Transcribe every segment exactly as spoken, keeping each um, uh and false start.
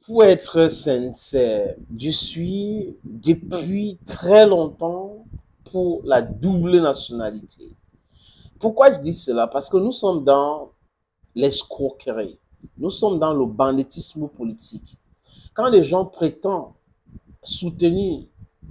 Pour être sincère, je suis depuis très longtemps pour la double nationalité. Pourquoi je dis cela? Parce que nous sommes dans l'escroquerie. Nous sommes dans le banditisme politique. Quand les gens prétendent soutenir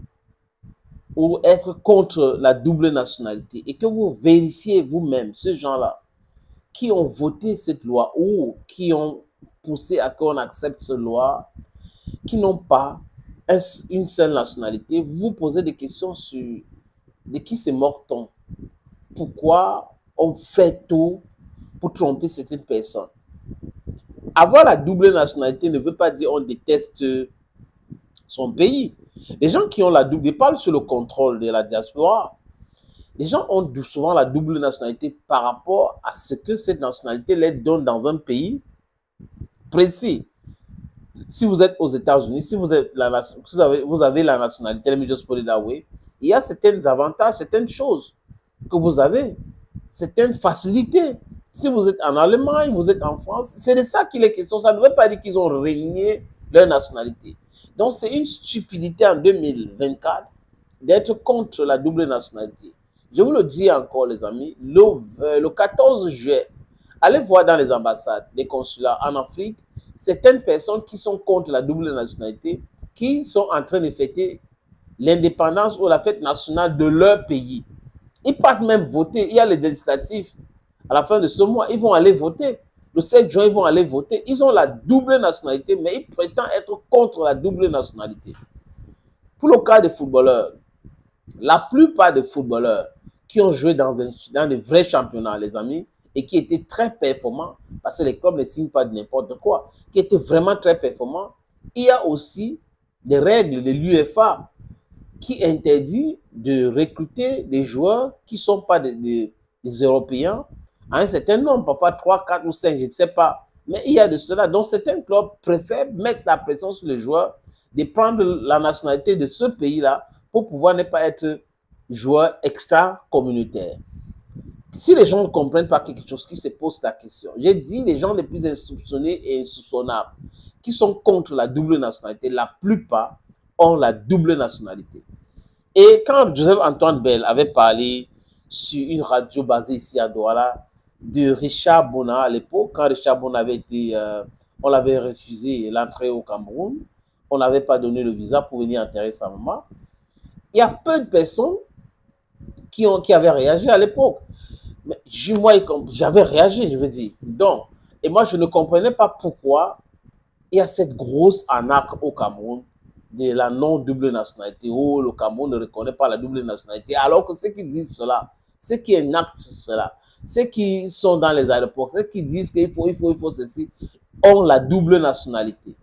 ou être contre la double nationalité et que vous vérifiez vous-même, ces gens-là, qui ont voté cette loi ou qui ont poussé à qu'on accepte cette loi, qui n'ont pas une seule nationalité, vous posez des questions sur de qui se moque-t-on? Pourquoi on fait tout pour tromper certaines personnes? Avoir la double nationalité ne veut pas dire qu'on déteste son pays. Les gens qui ont la double, ils parlent sur le contrôle de la diaspora. Les gens ont souvent la double nationalité par rapport à ce que cette nationalité les donne dans un pays précis. Si vous êtes aux États-Unis, si vous, êtes la, vous, avez, vous avez la nationalité, let me just put it that way, il y a certains avantages, certaines choses que vous avez, certaines facilités. Si vous êtes en Allemagne, vous êtes en France, c'est de ça qu'il est question. Ça ne veut pas dire qu'ils ont régné leur nationalité. Donc, c'est une stupidité en deux mille vingt-quatre d'être contre la double nationalité. Je vous le dis encore, les amis, le, euh, le quatorze juillet, allez voir dans les ambassades, les consulats en Afrique, certaines personnes qui sont contre la double nationalité, qui sont en train de fêter l'indépendance ou la fête nationale de leur pays. Ils partent même voter. Il y a les législatifs à la fin de ce mois. Ils vont aller voter. Le sept juin, ils vont aller voter. Ils ont la double nationalité, mais ils prétendent être contre la double nationalité. Pour le cas des footballeurs, la plupart des footballeurs qui ont joué dans, un, dans des vrais championnats, les amis, et qui étaient très performants, parce que les clubs ne signent pas de n'importe quoi, qui étaient vraiment très performants, il y a aussi des règles de l'U F A qui interdit de recruter des joueurs qui ne sont pas des, des, des Européens à un certain nombre, parfois trois, quatre ou cinq, je ne sais pas. Mais il y a de cela. Donc, certains clubs préfèrent mettre la pression sur les joueurs de prendre la nationalité de ce pays-là pour pouvoir ne pas être joueur extra-communautaire. Si les gens ne comprennent pas quelque chose, qui se pose la question. J'ai dit les gens les plus insoupçonnés et insoupçonnables qui sont contre la double nationalité, la plupart ont la double nationalité. Et quand Joseph-Antoine Bell avait parlé sur une radio basée ici à Douala de Richard Bona à l'époque, quand Richard Bona avait été, euh, on l'avait refusé l'entrée au Cameroun, on n'avait pas donné le visa pour venir enterrer sa maman. Il y a peu de personnes qui, ont, qui avaient réagi à l'époque. Mais moi, j'avais réagi, je veux dire. Donc, et moi, je ne comprenais pas pourquoi il y a cette grosse arnaque au Cameroun de la non-double nationalité. Oh, le Cameroun ne reconnaît pas la double nationalité. Alors que ceux qui disent cela, ceux qui enactent cela, ceux qui sont dans les aéroports, ceux qui disent qu'il faut, il faut, il faut ceci, ont la double nationalité.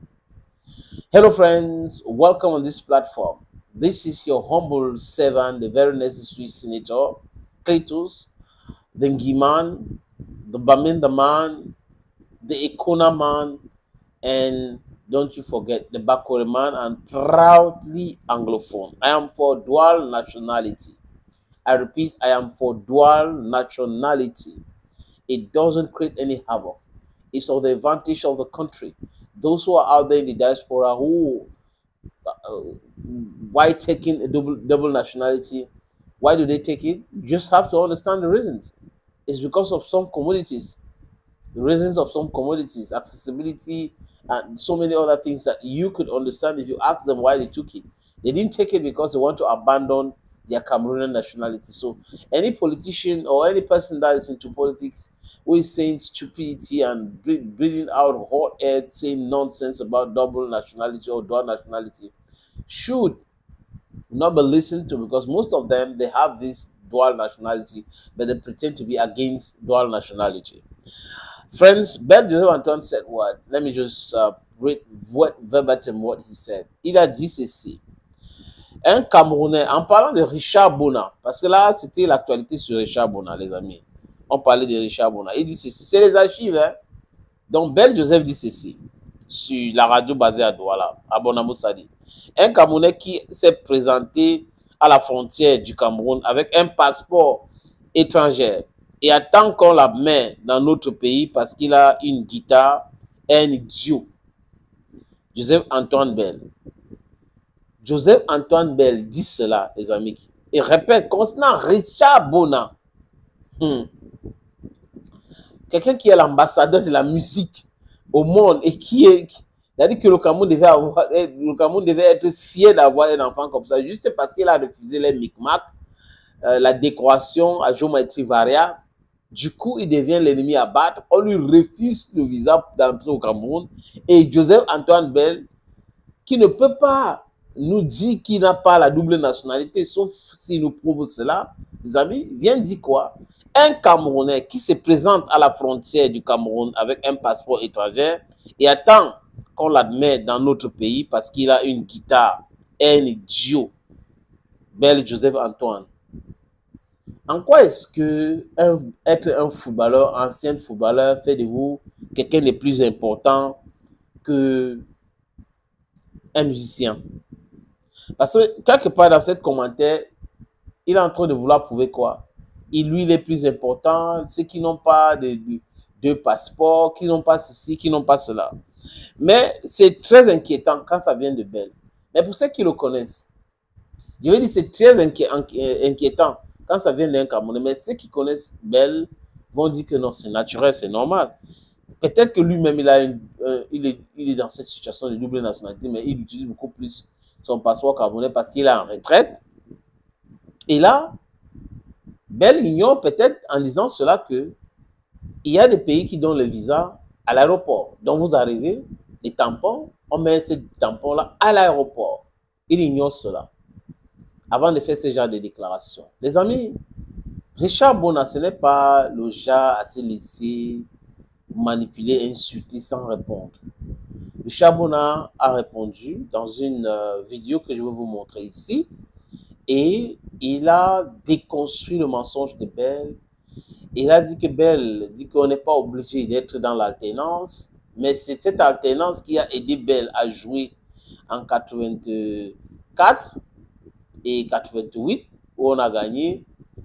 Hello friends, welcome on this platform. This is your humble servant, the very necessary senator, Cletus, the Ngiman, the Baminda man, the Ekona man, and don't you forget the Bakore man, and proudly Anglophone. I am for dual nationality. I repeat, I am for dual nationality. It doesn't create any havoc. It's of the advantage of the country. Those who are out there in the diaspora who, uh, why taking a double, double nationality, why do they take it? You just have to understand the reasons. It's because of some commodities, the reasons of some commodities, accessibility, and so many other things that you could understand if you ask them why they took it. They didn't take it because they want to abandon their Cameroonian nationality. So any politician or any person that is into politics who is saying stupidity and breathing out hot air, saying nonsense about double nationality or dual nationality should not be listened to, because most of them, they have this dual nationality, but they pretend to be against dual nationality. Friends, Bell Joseph-Antoine said what? Let me just uh, read what, verbatim what he said. Il a dit ceci. Un Camerounais, en parlant de Richard Bona, parce que là, c'était l'actualité sur Richard Bona, les amis. On parlait de Richard Bona. Il dit ceci. C'est les archives, hein? Donc, Bell Joseph dit ceci sur la radio basée à Douala, à Bonamou Sadi. Un Camerounais qui s'est présenté à la frontière du Cameroun avec un passeport étranger et attend qu'on la met dans notre pays parce qu'il a une guitare, un idiot. Joseph Antoine Bell. Joseph Antoine Bell dit cela, les amis. Et répète, concernant Richard Bona, hmm, quelqu'un qui est l'ambassadeur de la musique au monde et qui est... Qui, il a dit que le Cameroun devait, avoir, le Cameroun devait être fier d'avoir un enfant comme ça, juste parce qu'il a refusé les micmacs, euh, la décoration à géométrie variable. Du coup, il devient l'ennemi à battre. On lui refuse le visa d'entrer au Cameroun. Et Joseph Antoine Bell, qui ne peut pas nous dire qu'il n'a pas la double nationalité, sauf s'il nous prouve cela, les amis, vient dire quoi? Un Camerounais qui se présente à la frontière du Cameroun avec un passeport étranger et attend qu'on l'admette dans notre pays parce qu'il a une guitare, un idiot, Bel Joseph Antoine. En quoi est-ce que un, être un footballeur, ancien footballeur, fait de vous quelqu'un de plus important que un musicien? Parce que quelque part dans ce commentaire, il est en train de vouloir prouver quoi? Il, lui, il est plus important, ceux qui n'ont pas de, de, de passeport, qui n'ont pas ceci, qui n'ont pas cela. Mais c'est très inquiétant quand ça vient de Bell. Mais pour ceux qui le connaissent, je vais dire c'est très inqui inquiétant quand ça vient d'un Camerounais. Mais ceux qui connaissent Bell vont dire que non, c'est naturel, c'est normal. Peut-être que lui-même, il, a une, euh, il, est, il est dans cette situation de double nationalité, mais il utilise beaucoup plus son passeport camerounais parce qu'il est en retraite. Et là, Bell ignore peut-être en disant cela que il y a des pays qui donnent le visa à l'aéroport. Donc vous arrivez, les tampons, on met ces tampons-là à l'aéroport. Il ignore cela avant de faire ce genre de déclaration. Les amis, Richard Bona, ce n'est pas le genre à se laisser manipuler, insulter sans répondre. Richard Bona a répondu dans une euh, vidéo que je vais vous montrer ici et il a déconstruit le mensonge de Bell. Il a dit que Bell dit qu'on n'est pas obligé d'être dans l'alternance, mais c'est cette alternance qui a aidé Bell à jouer en quatre-vingt-quatre et quatre-vingt-huit, où on a gagné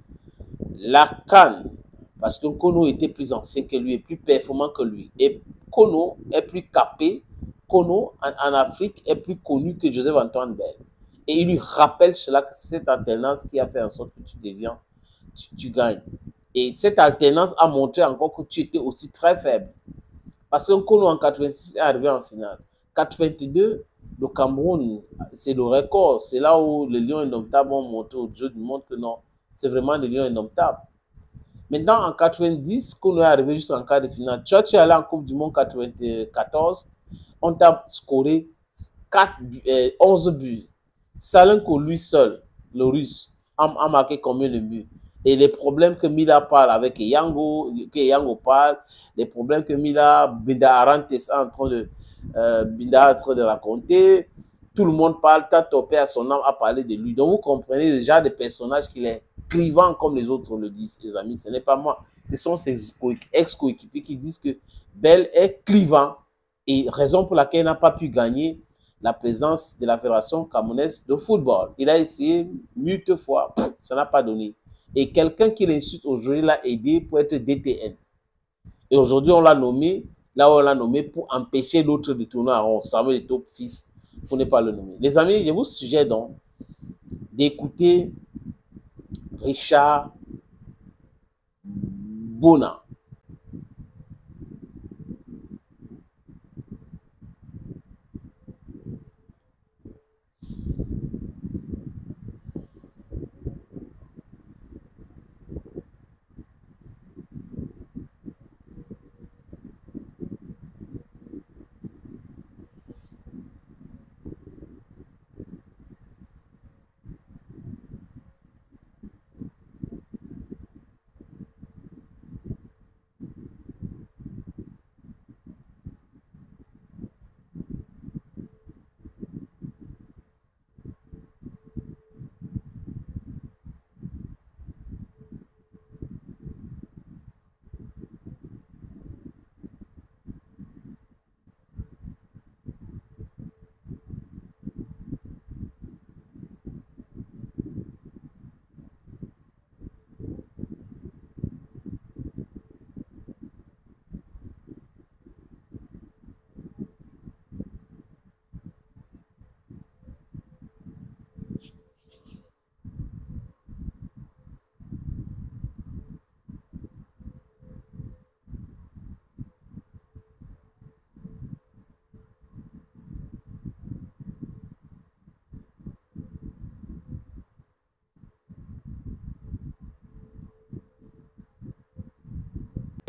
la CAN, parce que Kono était plus ancien que lui et plus performant que lui. Et Kono est plus capé. Kono, en, en Afrique, est plus connu que Joseph Antoine Bell. Et il lui rappelle cela, que c'est cette alternance qui a fait en sorte que tu deviens, tu, tu gagnes. Et cette alternance a montré encore que tu étais aussi très faible. Parce que Kono en quatre-vingt-six est arrivé en finale. quatre-vingt-deux, le Cameroun, c'est le record. C'est là où les Lions indomptables ont montré au jeu du monde que non, c'est vraiment des Lions indomptables. Maintenant, en quatre-vingt-dix, Kono est arrivé jusqu'en quart de finale. Church est allé en Coupe du Monde quatre-vingt-quatorze. On t'a scoré quatre, euh, onze buts. Salenko, lui seul, le russe, a, a marqué combien de buts? Et les problèmes que Mila parle avec Yango, que Yango parle, les problèmes que Mila, Binda Arantes est en train de, euh, Binda est en train de raconter, tout le monde parle, Tato Père, son âme a parlé de lui. Donc vous comprenez déjà des personnages qu'il est clivant comme les autres le disent, les amis. Ce n'est pas moi. Ce sont ses ex-coéquipiers qui disent que Bell est clivant et raison pour laquelle il n'a pas pu gagner la présence de la Fédération camerounaise de football. Il a essayé multiples fois, ça n'a pas donné. Et quelqu'un qui l'insulte aujourd'hui l'a aidé pour être D T N. Et aujourd'hui, on l'a nommé, là où on l'a nommé pour empêcher l'autre de tourner en rond. Samuel Eto'o fils, pour ne pas le nommer. Les amis, je vous suggère donc d'écouter Richard Bona.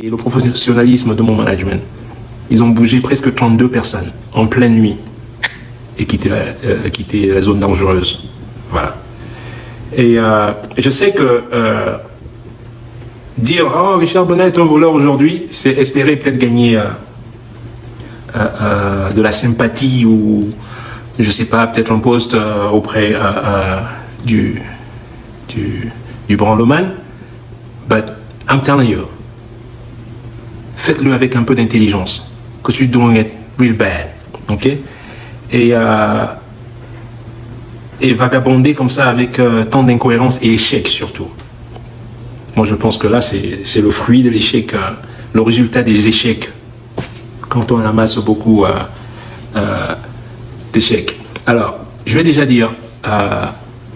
et le professionnalisme de mon management. Ils ont bougé presque trente-deux personnes en pleine nuit et quitté la, euh, quitté la zone dangereuse. Voilà. Et euh, je sais que euh, dire « Oh, Richard Bonnet est un voleur aujourd'hui », c'est espérer peut-être gagner euh, euh, euh, de la sympathie ou, je sais pas, peut-être un poste euh, auprès euh, euh, du, du, du branloman. But I'm telling you, faites-le avec un peu d'intelligence. Because you're doing it real bad. Ok? Et, euh, et vagabonder comme ça avec euh, tant d'incohérences et échecs surtout. Moi je pense que là c'est le fruit de l'échec, euh, le résultat des échecs. Quand on amasse beaucoup euh, euh, d'échecs. Alors, je vais déjà dire, euh,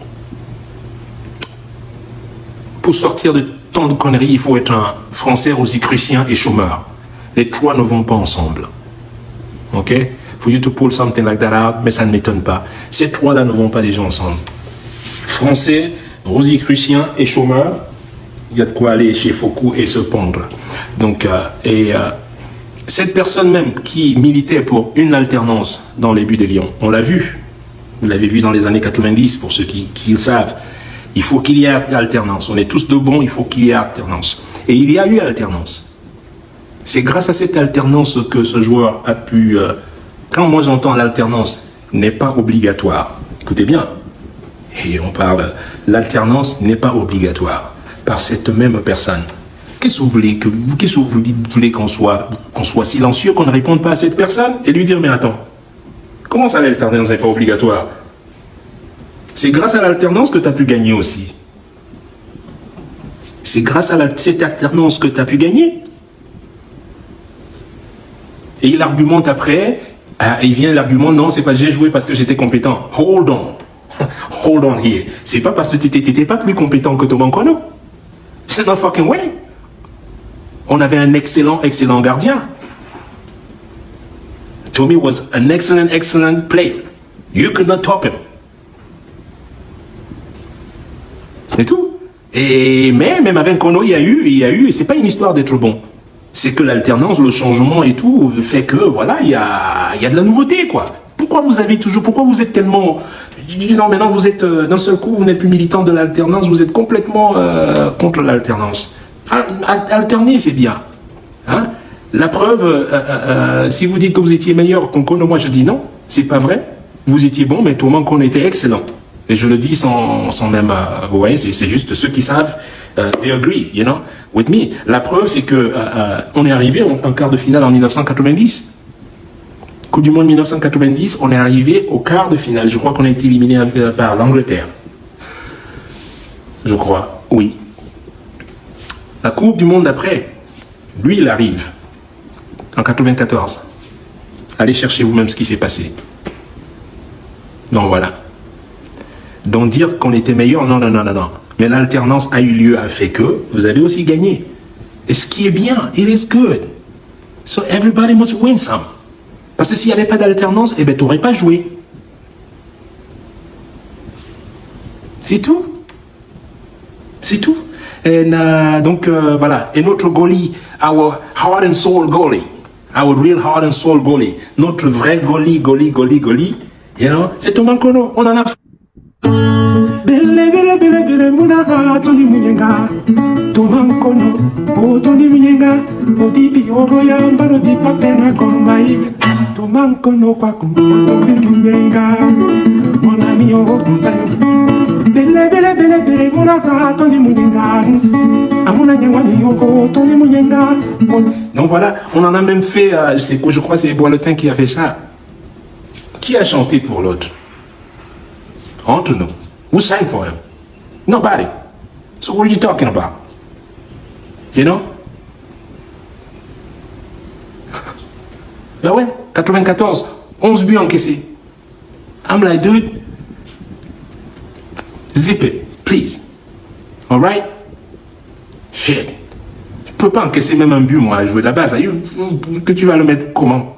pour sortir de tant de conneries, il faut être un Français rosicrucien et chômeur. Les trois ne vont pas ensemble. Ok? For you to pull something like that out, mais ça ne m'étonne pas. Ces trois-là ne vont pas déjà ensemble. Français, rosicrucien et chômeur, il y a de quoi aller chez Foucault et se pendre. Donc, euh, et euh, cette personne même qui militait pour une alternance dans les buts de Lyon, on l'a vu. Vous l'avez vu dans les années quatre-vingt-dix, pour ceux qui, qui le savent. Il faut qu'il y ait alternance. On est tous de bons, il faut qu'il y ait alternance. Et il y a eu alternance. C'est grâce à cette alternance que ce joueur a pu... Euh, quand moi j'entends l'alternance n'est pas obligatoire, écoutez bien, et on parle, l'alternance n'est pas obligatoire par cette même personne. Qu'est-ce que vous voulez que qu'est-ce que vous voulez qu'on soit, qu'on soit silencieux, qu'on ne réponde pas à cette personne et lui dire mais attends, comment ça l'alternance n'est pas obligatoire? C'est grâce à l'alternance que tu as pu gagner aussi. C'est grâce à la, cette alternance que tu as pu gagner. Et il argumente après, ah, il vient l'argument, non, c'est pas j'ai joué parce que j'étais compétent. Hold on. Hold on here. C'est pas parce que tu n'étais pas plus compétent que Thomas Nkono. C'est not fucking way. On avait un excellent, excellent gardien. Tommy was an excellent, excellent player. You could not top him. C'est tout. Et, mais même avec Nkono, il y a eu, il y a eu, et c'est pas une histoire d'être bon. C'est que l'alternance, le changement et tout fait que, voilà, il y a, il y a de la nouveauté, quoi. Pourquoi vous avez toujours, pourquoi vous êtes tellement... Non, maintenant vous êtes, euh, d'un seul coup, vous n'êtes plus militant de l'alternance, vous êtes complètement euh, contre l'alternance. Alterner, c'est bien. Hein? La preuve, euh, euh, si vous dites que vous étiez meilleur qu'Nkono, moi je dis non, c'est pas vrai. Vous étiez bon, mais Thomas Nkono était excellent. Et je le dis sans, sans même, euh, vous voyez, c'est juste ceux qui savent, uh, they agree, you know, with me. La preuve, c'est que uh, uh, on est arrivé en, en quart de finale en mille neuf cent quatre-vingt-dix. Coupe du Monde mille neuf cent quatre-vingt-dix, on est arrivé au quart de finale. Je crois qu'on a été éliminé euh, par l'Angleterre. Je crois, oui. La Coupe du Monde d'après, lui, il arrive en quatre-vingt-quatorze. Allez chercher vous-même ce qui s'est passé. Donc voilà. Donc dire qu'on était meilleur, non, non, non, non, non. Mais l'alternance a eu lieu, a fait que vous avez aussi gagné. Et ce qui est bien, it is good. So everybody must win some. Parce que s'il n'y avait pas d'alternance, eh bien, tu n'aurais pas joué. C'est tout. C'est tout. Et euh, donc, euh, voilà. Et notre goalie, our heart and soul goalie, our real heart and soul goalie, notre vrai goalie, goalie, goalie, goalie, you know, c'est Thomas Nkono. On en a... Bele bele bele bele munaha toni munyenga Thomas Nkono o toni munyenga o dipi oro ya mbaro di papena kombai Thomas Nkono kwa kumbo toni munyenga mon ami o kumbai bele bele bele bele munaha toni munyenga amuna nyangwa ni o toni munyenga. Donc voilà, on en a même fait, euh, je crois c'est Boiletin qui a fait ça. Qui a chanté pour l'autre? Entre nous. Who sang for him? Nobody. So what are you talking about? You know? Ben ouais, quatre-vingt-quatorze, onze buts encaissés. I'm like, dude, zip it, please. All right? Shit. Je peux pas encaisser même un but, moi, à jouer de la base. Que tu vas le mettre comment?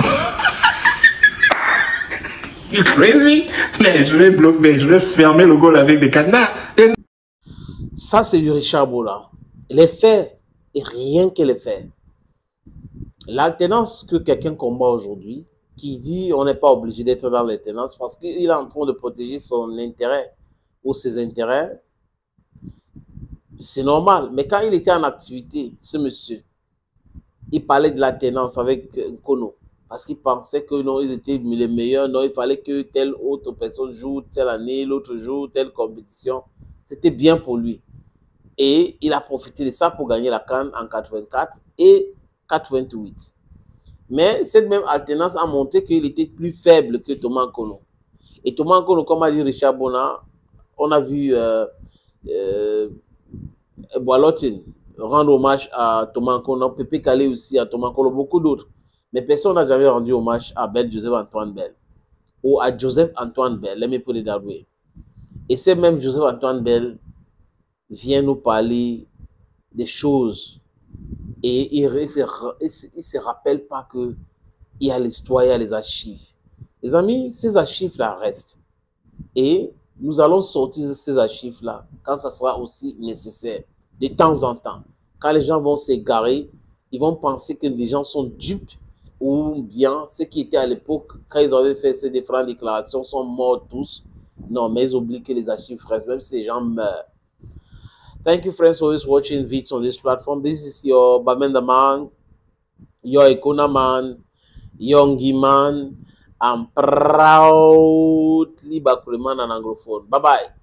You crazy? Mais je vais bloquer, je vais fermer le goal avec des cadenas. Et... Ça, c'est du Richard Bola. Les faits et rien que le faire. L'alternance que quelqu'un combat aujourd'hui, qui dit on n'est pas obligé d'être dans l'alternance parce qu'il est en train de protéger son intérêt ou ses intérêts, c'est normal. Mais quand il était en activité, ce monsieur, il parlait de l'alternance avec Nkono parce qu'il pensait que non, ils étaient les meilleurs, non, il fallait que telle autre personne joue telle année, l'autre jour, telle compétition. C'était bien pour lui. Et il a profité de ça pour gagner la CAN en quatre-vingt-quatre et quatre-vingt-huit. Mais cette même alternance a montré qu'il était plus faible que Thomas Nkono. Et Thomas Nkono, comme a dit Richard Bona, on a vu euh, euh, Boalotin rendre hommage à Thomas Nkono, Pépé Calé aussi à Thomas Nkono, beaucoup d'autres. Mais personne n'a jamais rendu hommage à Bell Joseph Antoine Bell ou à Joseph Antoine Bell. Let me put it that way. Et c'est même Joseph Antoine Bell vient nous parler des choses et il ne se, il se rappelle pas que il y a l'histoire, il y a les archives. Les amis, ces archives-là restent. Et nous allons sortir ces archives-là quand ça sera aussi nécessaire, de temps en temps. Quand les gens vont s'égarer, ils vont penser que les gens sont dupes ou bien ceux qui étaient à l'époque, quand ils avaient fait ces différentes déclarations, sont morts tous. Non, mais ils oublient que les archives restent, même si les gens meurent. Thank you, friends, for always watching vids on this platform. This is your Bamenda man, your Ekuna man, Yongi man. I'm proudly Bakuriman and Anglophone. Bye-bye.